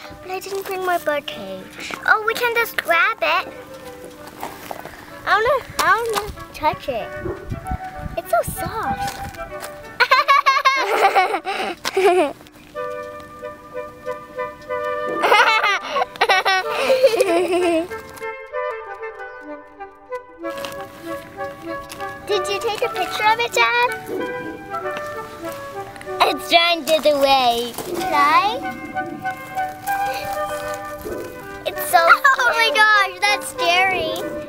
But I didn't bring my bird cage. Oh, we can just grab it. I wanna touch it. It's so soft. Did you take a picture of it, Dad? It's trying to get away. Try? It's so scary. Oh my gosh, that's scary.